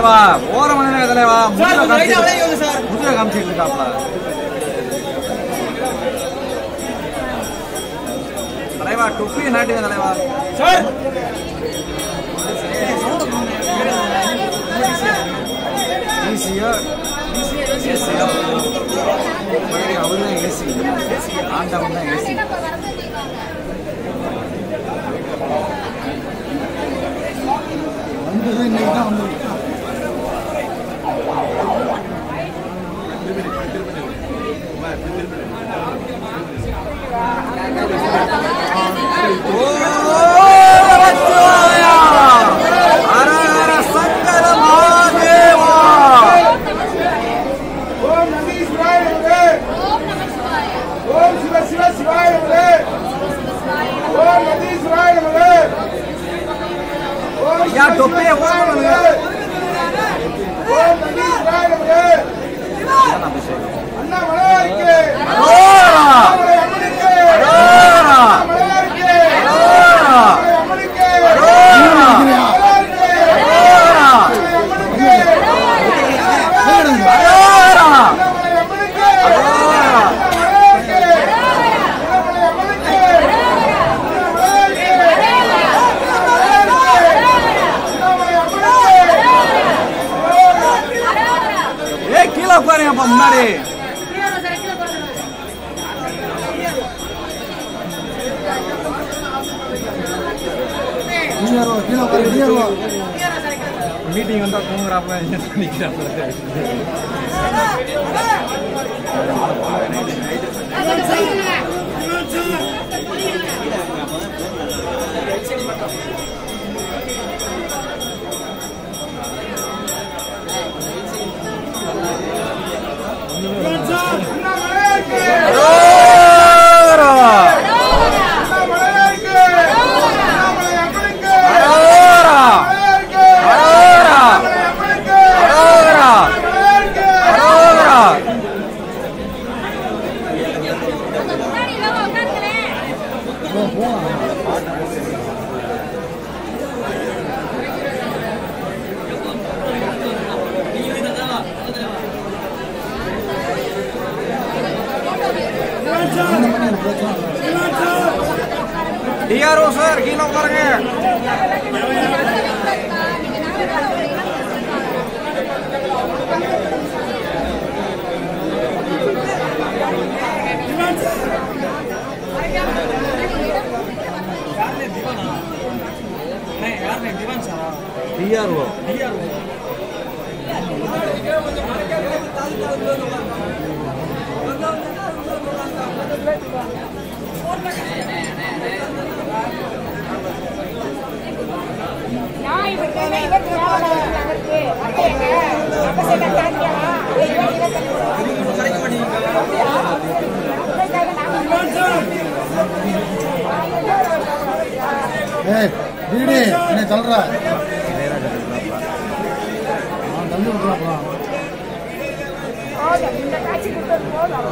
தலைவா ஓரம் பண்ணுங்க தலைவா முதுக காமிச்சிட்டு இருக்காப்ல தலைவா டொப்பி நாட்டுங்க தலைவா சார் ஈஸியா அவருதான் ஏசி ஆண்டவன் தான் ஏசி வந்தது இன்னைக்கு தான் வந்து या टोपी है वो अन्ना मलार के मुन्नाडी मीटिंग अंता तूंगराप्ला DRO sir, gila orangnya. DRO. வீடு என்ன சொல்ற தள்ளி விட்டுறாப்பா இந்த காட்சி கொடுத்தது போதும்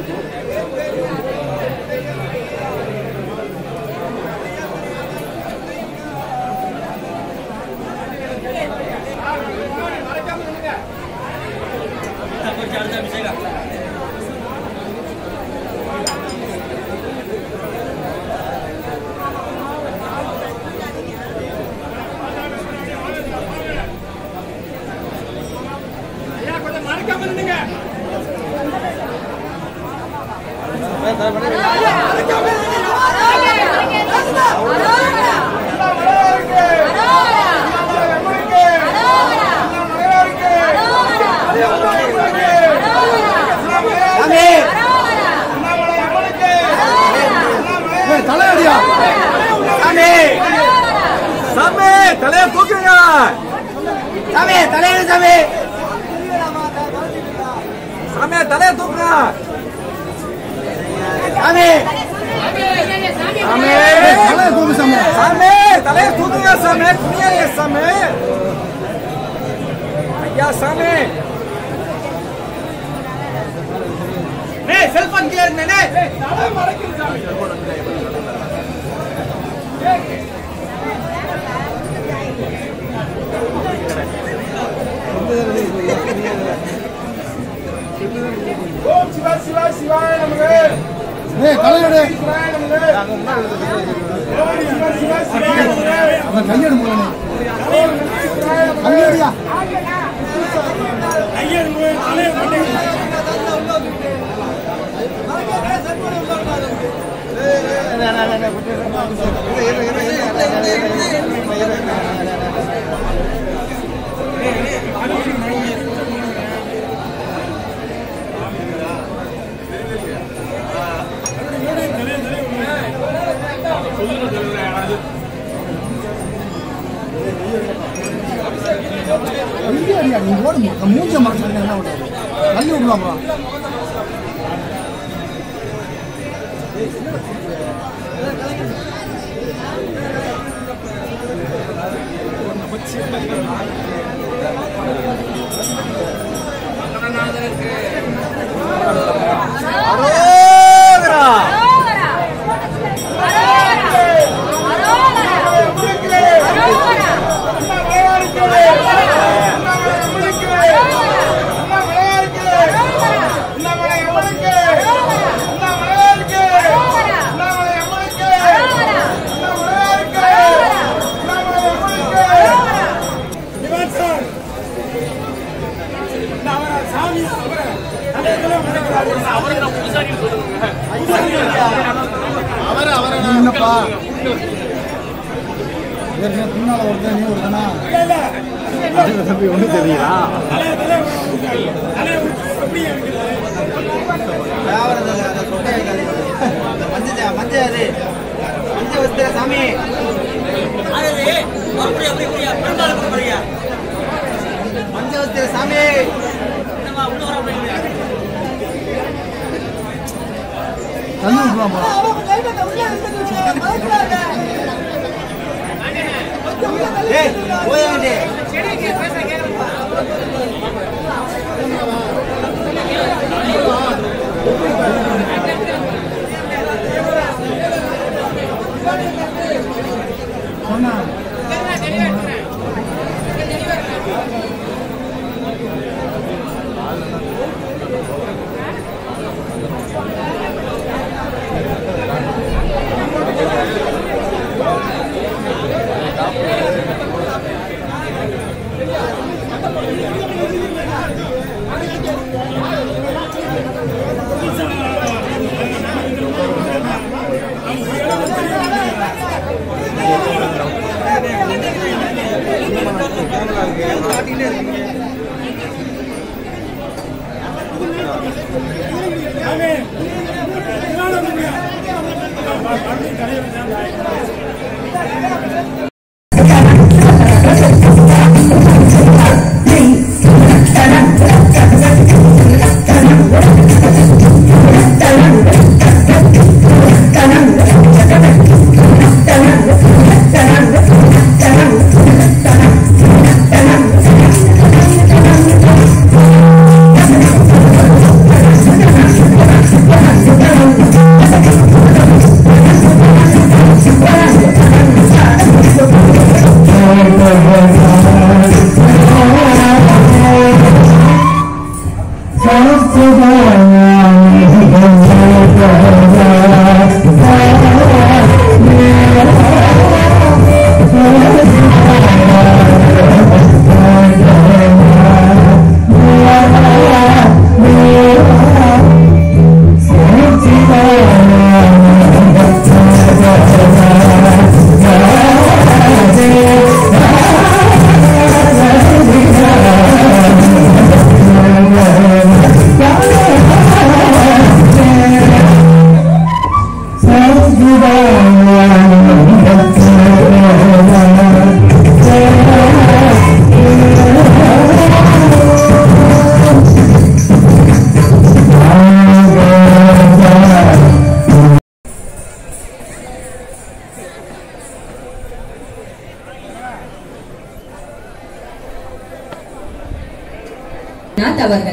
தலையடியா சாமி சாமி தலைய தூக்குங்க சாமி தலைய சாமி சாமி தலைய தூக்குங்க சாமி சாமி தலைய தூக்கு சாமி சாமி தலைய தூக்குங்க சாமி துணியா சாமி ஐயா சாமி நே செல்போன் கிளியர் நே தலை மறைக்குது சாமி ஓம் சிவா சிவா சிவாய நமக. தலையோடு சிவாய நமக. ஓம் சிவா சிவா சிவாய நமக. அவன் கையெடு போகணும். ஓம் சிவாய நமக. கையெடியா ஐயர் முறை தலைய பண்ணி கையடியா நீ ஓடுங்க மூஞ்ச மாற்ற என்ன பண்ணுறது தள்ளி விடலாமா என்னப்பா பின்னால ஒருத்தன் நீ ஒருத்தனா தம்பி ஒண்ணு தெரியுதா சாமி மஞ்சள் சாமி தள்ளி விடலாமா போயாண்டே சொன்னா அவர்கள்